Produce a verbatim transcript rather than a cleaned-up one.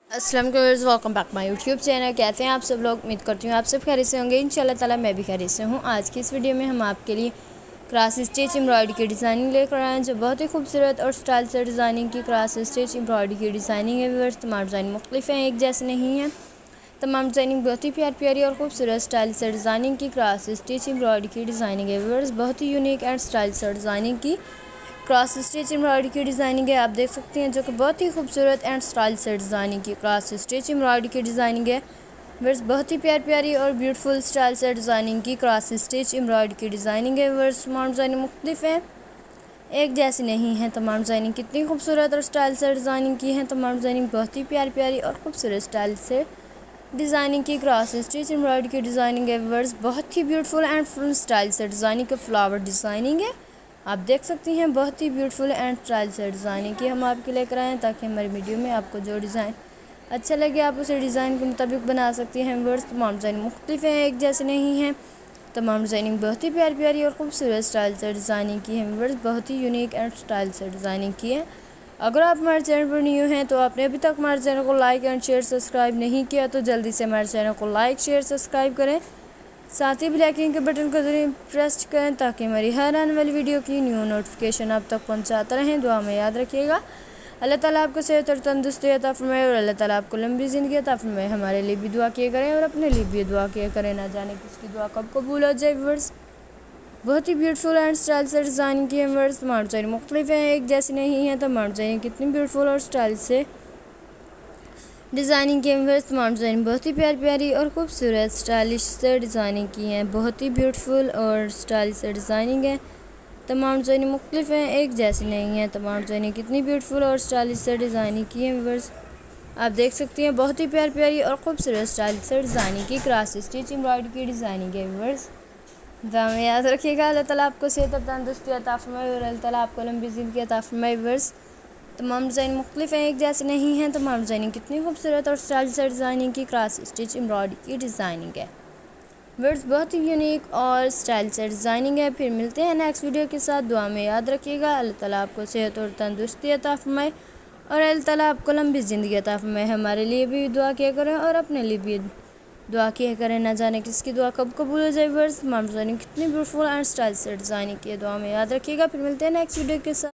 अस्सलाम वालेकुम, welcome back my YouTube channel. कैसे हैं आप सब लोग? उम्मीद करती हूँ आप सब खैरियत से होंगे। इंशाल्लाह ताला मैं भी खैरियत से हूँ। आज की इस वीडियो में हम आपके लिए क्रॉस स्टिच एम्ब्रॉयडरी की डिज़ाइनिंग लेकर आए हैं, जो बहुत ही खूबसूरत और स्टाइल से डिज़ाइनिंग की क्रॉस स्टिच एम्ब्रॉयडरी की डिज़ाइनिंग है। व्यूअर्स, तमाम डिज़ाइनिंग मुख्तलिफ हैं, एक जैसे नहीं है। तमाम डिज़ाइनिंग बहुत ही प्यारी प्यारी और खूबसूरत स्टाइल से डिज़ाइनिंग की क्रॉस स्टिच एम्ब्रॉयडरी की डिज़ाइनिंग है। व्यूअर्स, बहुत ही यूनिक एंड स्टाइल से डिज़ाइनिंग की क्रॉस स्टिच एम्ब्रॉयडरी की डिज़ाइनिंग है। आप देख सकते हैं, जो कि बहुत ही खूबसूरत एंड स्टाइल से डिज़ाइनिंग की क्रॉस स्टिच एम्ब्रॉयडरी की डिज़ाइनिंग है। वर्स, बहुत ही प्यारी प्यारी और ब्यूटीफुल स्टाइल से डिज़ाइनिंग की क्रॉस स्टिच एम्ब्रॉयडरी की डिज़ाइनिंग है। वर्स, तमाम डिज़ाइनिंग मुख्तलिफ हैं, एक जैसी नहीं है। तमाम डिज़ाइनिंग कितनी खूबसूरत और स्टाइल से डिज़ाइनिंग की है। तमाम डिज़ाइनिंग बहुत ही प्यारी प्यारी और खूबसूरत स्टाइल से डिज़ाइनिंग की क्रॉस स्टिच एम्ब्रॉयडरी की डिज़ाइनिंग है। वर्स, बहुत ही ब्यूटीफुल एंड फुल स्टाइल से डिज़ाइनिंग का फ्लावर डिज़ाइनिंग है। आप देख सकती हैं, बहुत ही ब्यूटीफुल एंड स्टाइल से डिज़ाइनिंग की हम आपके लेकर आए हैं, ताकि हमारी वीडियो में आपको जो डिज़ाइन अच्छा लगे आप उसे डिज़ाइन के मुताबिक बना सकती हैं। वर्स, तमाम डिज़ाइन मुख्तलिफ हैं, एक जैसे नहीं हैं। तमाम डिज़ाइनिंग बहुत ही प्यारी प्यारी और खूबसूरत स्टाइल से डिज़ाइनिंग की है। वर्स, बहुत ही यूनिक एंड स्टाइल से डिज़ाइनिंग की है। अगर आप हमारे चैनल पर न्यू हैं तो आपने अभी तक हमारे चैनल को लाइक एंड शेयर सब्सक्राइब नहीं किया, तो जल्दी से हमारे चैनल को लाइक शेयर सब्सक्राइब करें। साथ ही बेल आइकन के बटन को जरूर प्रेस करें, ताकि हमारी हर आने वाली वीडियो की न्यू नोटिफिकेशन आप तक पहुंचाता रहें। दुआ में याद रखिएगा, अल्लाह ताला आपको सेहत और तंदुरुस्ती अता फरमाए और अल्लाह ताला आपको लंबी ज़िंदगी अता फरमाए। हमारे लिए भी दुआ किया करें और अपने लिए भी दुआ किया करें, ना जाने किसकी दुआ कब कबूल हो जाए। व्यूअर्स, बहुत ही ब्यूटीफुल एंड स्टाइल से डिज़ाइन किए। व्यूअर्स, तमाम डिज़ाइन मुख्तलिफ हैं, एक जैसी नहीं है। तमाम डिज़ाइन कितनी ब्यूटीफुल और स्टाइल से डिज़ाइनिंग के। व्यूअर्स, तमाम डिज़ाइन बहुत ही प्यारी प्यारी और खूबसूरत स्टाइलिश से डिज़ाइनिंग की हैं। बहुत ही ब्यूटीफुल और स्टाइल से डिज़ाइनिंग है। तमाम डिज़ाइन मुख्तलिफ हैं, एक जैसी नहीं है। तमाम डिज़ाइन कितनी ब्यूटीफुल और स्टाइलिश से डिज़ाइनिंग की है। व्यूअर्स, आप देख सकती हैं, बहुत ही प्यारी प्यारी और खूबसूरत स्टाइल से डिज़ाइनिंग की क्रॉस स्टिच एम्ब्रॉयडरी की डिज़ाइनिंग है। व्यूअर्स, दुआ में याद रखिएगा, अल्लाह ताला आपको सेहत और तंदुरुस्ती अता फरमाए और अल्लाह ताला आपको लंबी ज़िंदगी अता फरमाए। व्यूअर्स, तमाम डिज़ाइन मुख्तलिफ हैं, एक जैसे नहीं हैं। तमाम डिज़ाइनिंग कितनी खूबसूरत और स्टाइल से डिज़ाइनिंग की क्रॉस स्टिच एम्ब्रॉयडरी की डिज़ाइनिंग है। वर्ड्स, बहुत ही यूनिक और स्टाइल से डिज़ाइनिंग है। फिर मिलते हैं नेक्स्ट वीडियो के साथ। दुआ में याद रखिएगा, अल्लाह ताला आपको सेहत और तंदुरुस्ती अता फरमाए और अल्लाह ताला आपको लंबी ज़िंदगी अता फरमाए। हमारे लिए भी दुआ किया करें और अपने लिए भी दुआ किया करें, ना जाने किसकी दुआ कब कबूल हो जाए। वर्ड्स, तमाम डिज़ाइनिंग कितनी ब्यूटीफुल एंड स्टाइल से डिज़ाइनिंग की है। दुआ में याद रखिएगा। फिर मिलते हैं नेक्स्ट वीडियो के साथ।